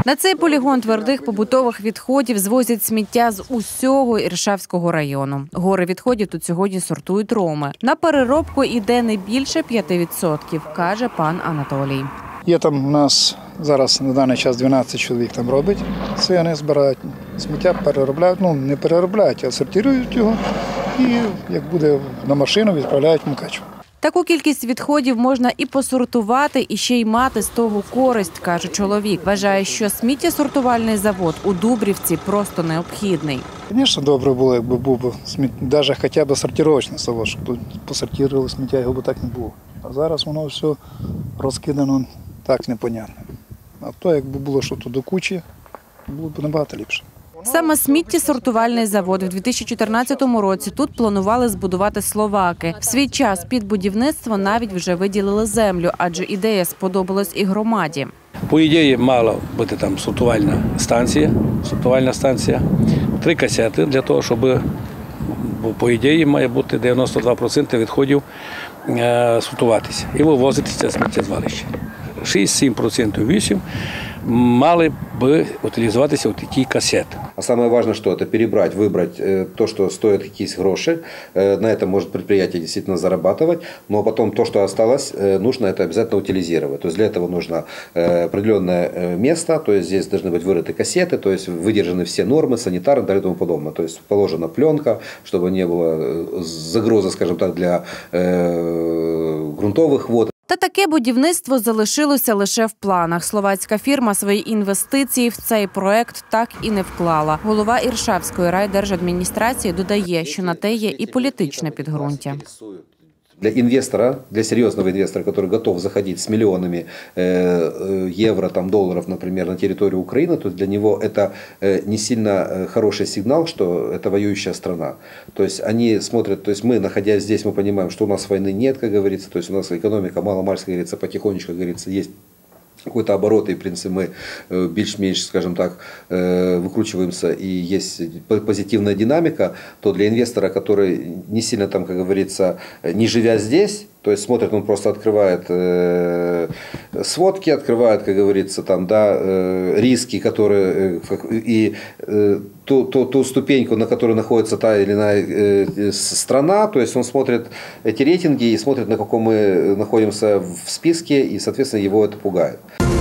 На цей полігон твердих побутових відходів звозять сміття з усього Іршавського району. Гори відходів тут сьогодні сортують роми. На переробку йде не більше 5%, каже пан Анатолій. Є там у нас зараз на даний час 12 чоловік там робить. Це вони збирають сміття, переробляють, не переробляють, а сортують його і, як буде на машину, відправляють в Мукачево. Таку кількість відходів можна і посортувати, і ще й мати з того користь, каже чоловік. Вважає, що сміттєсортувальний завод у Дубрівці просто необхідний. Звісно, добре було, якби був навіть хоча б сортировочний завод, щоб тут посортували сміття, його б так не було. А зараз воно все розкидано так непонятно. А то, якби було щось до кучі, було б набагато ліпше. Саме сміттєсортувальний завод в 2014 році тут планували збудувати словаки. В свій час під будівництво навіть вже виділили землю, адже ідея сподобалась і громаді. По ідеї мала бути там сортувальна станція, 3 касети для того, щоб, по ідеї, має бути 92% відходів сортуватися і вивозитися сміттєзвалище. 6-7%, 8% мали бы утилизоваться вот такие кассеты. А самое важное, что это перебрать, выбрать то, что стоит какие-то гроши. На это может предприятие действительно зарабатывать. Но потом то, что осталось, нужно это обязательно утилизировать. То есть для этого нужно определенное место. То есть здесь должны быть вырыты кассеты, то есть выдержаны все нормы, санитарные и так далее и тому подобное. То есть положена пленка, чтобы не было загрозы, скажем так, для грунтовых вод. Та таке будівництво залишилося лише в планах. Словацька фірма свої інвестиції в цей проект так і не вклала. Голова Іршавської райдержадміністрації додає, що на те є і політичне підґрунтя. Для инвестора, для серьезного инвестора, который готов заходить с миллионами евро, долларов, например, на территорию Украины, то для него это не сильно хороший сигнал, что это воюющая страна. То есть они смотрят, то есть мы, находясь здесь, мы понимаем, что у нас войны нет, как говорится, то есть у нас экономика мало-мальски, как говорится, потихонечку, как говорится, есть какой-то оборот, и, в принципе, мы більш-менш, скажем так, выкручиваемся, и есть позитивная динамика, то для инвестора, который не сильно там, как говорится, не живя здесь, то есть смотрит, он просто открывает сводки, открывает, как говорится, риски, которые, и ту ступеньку, на которой находится та или иная страна, то есть он смотрит эти рейтинги и смотрит, на каком мы находимся в списке, и, соответственно, его это пугает.